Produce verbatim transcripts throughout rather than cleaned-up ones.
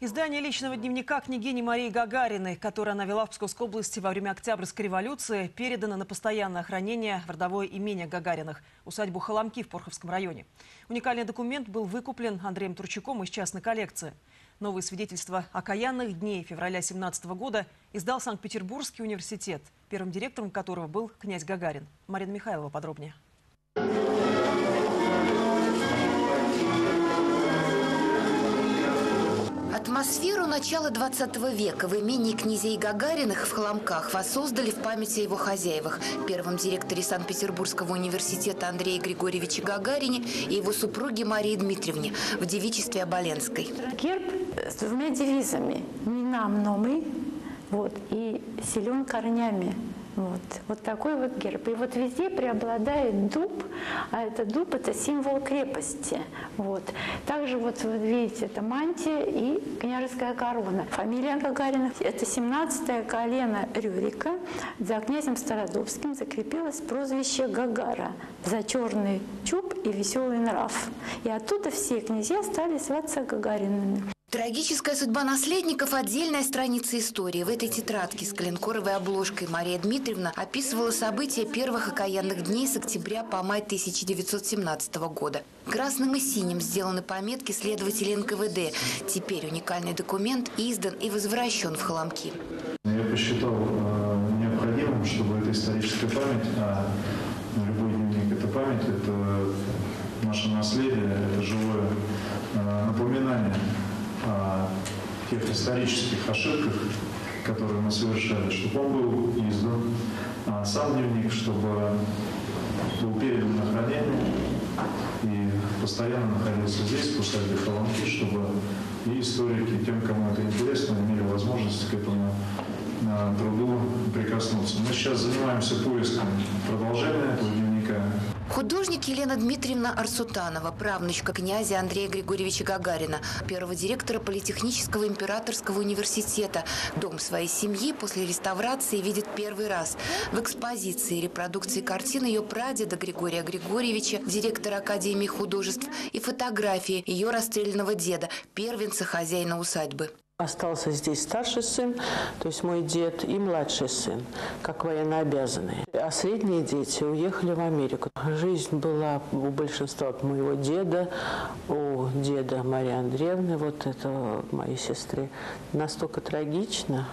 Издание личного дневника княгини Марии Гагариной, которое она вела в Псковской области во время Октябрьской революции, передано на постоянное хранение в родовое имение Гагариных, усадьбу Холомки в Порховском районе. Уникальный документ был выкуплен Андреем Турчаком из частной коллекции. Новые свидетельства окаянных дней февраля семнадцатого года издал Санкт-Петербургский университет, первым директором которого был князь Гагарин. Марина Михайлова подробнее. Атмосферу начала двадцатого века в имении князей Гагариных в Холомках воссоздали в памяти о его хозяевах, первом директоре Санкт-Петербургского университета Андрее Григорьевиче Гагарине и его супруге Марии Дмитриевне в девичестве Оболенской. Герб с двумя девизами: «Не нам, но мы», вот, и «Силен корнями». Вот. Вот такой вот герб. И вот везде преобладает дуб, а это дуб – это символ крепости. Вот. Также вот вы видите, это мантия и княжеская корона. Фамилия Гагариных – это семнадцатое колено Рюрика. За князем Стародубским закрепилось прозвище Гагара за черный чуб и веселый нрав. И оттуда все князья стали зваться Гагаринами. Трагическая судьба наследников – отдельная страница истории. В этой тетрадке с коленкоровой обложкой Мария Дмитриевна описывала события первых окаянных дней с октября по май тысяча девятьсот семнадцатого года. Красным и синим сделаны пометки следователей эн ка вэ дэ. Теперь уникальный документ издан и возвращен в Холомки. Я посчитал э, необходимым, чтобы эта историческая память, а любой дневник – это память, это наше наследие, это живое э, напоминание о тех исторических ошибках, которые мы совершали, чтобы он был издан, а сам дневник, чтобы был передан на хранение и постоянно находился здесь, в усадьбе Холомки, чтобы и историки, тем, кому это интересно, имели возможность к этому а, труду прикоснуться. Мы сейчас занимаемся поиском продолжения этого дневника. Художник Елена Дмитриевна Арсутанова, правнучка князя Андрея Григорьевича Гагарина, первого директора Политехнического императорского университета. Дом своей семьи после реставрации видит первый раз. В экспозиции репродукции картин ее прадеда Григория Григорьевича, директора Академии художеств, и фотографии ее расстрелянного деда, первенца хозяина усадьбы. Остался здесь старший сын, то есть мой дед, и младший сын, как военнообязанные. А средние дети уехали в Америку. Жизнь была у большинства моего деда, у деда Марии Андреевны, вот это моей сестры, настолько трагично,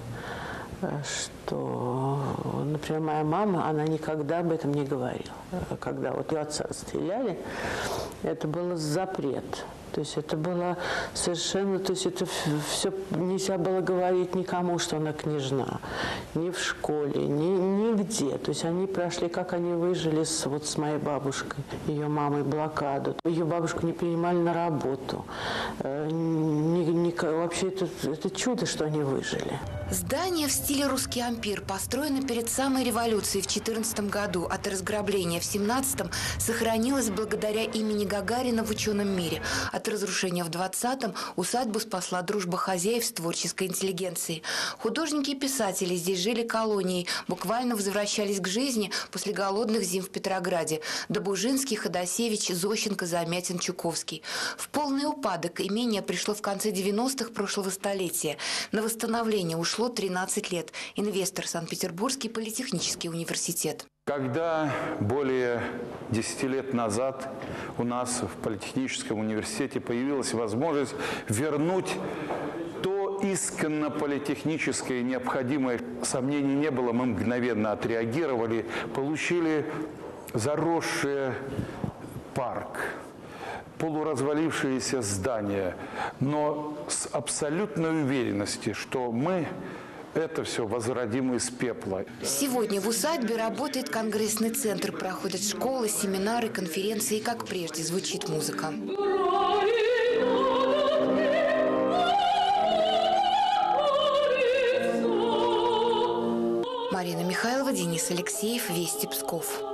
что, например, моя мама, она никогда об этом не говорила. Когда вот ее отца стреляли, это был запрет. То есть это было совершенно, то есть это все нельзя было говорить никому, что она княжна, ни в школе, ни нигде. То есть они прошли, как они выжили с, вот с моей бабушкой, ее мамой, блокаду. Ее бабушку не принимали на работу. Ни, ни, вообще это, это чудо, что они выжили. Здание в стиле русский ампир построено перед самой революцией в четырнадцатом году. От разграбления в семнадцатом сохранилось благодаря имени Гагарина в ученом мире. От разрушения в двадцатом усадьбу спасла дружба хозяев с творческой интеллигенцией. Художники и писатели здесь жили колонией, буквально возвращались к жизни после голодных зим в Петрограде. Добужинский, Ходосевич, Зощенко, Замятин, Чуковский. В полный упадок имение пришло в конце девяностых прошлого столетия. На восстановление ушло тринадцать лет. Инвестор Санкт-Петербургский политехнический университет. Когда более десяти лет назад у нас в Политехническом университете появилась возможность вернуть то исконно политехническое необходимое, сомнений не было, мы мгновенно отреагировали, получили заросший парк, полуразвалившиеся здания, но с абсолютной уверенностью, что мы это все возродим из пепла. Сегодня в усадьбе работает конгрессный центр, проходят школы, семинары, конференции, и как прежде звучит музыка. Марина Михайлова, Денис Алексеев, Вести Псков.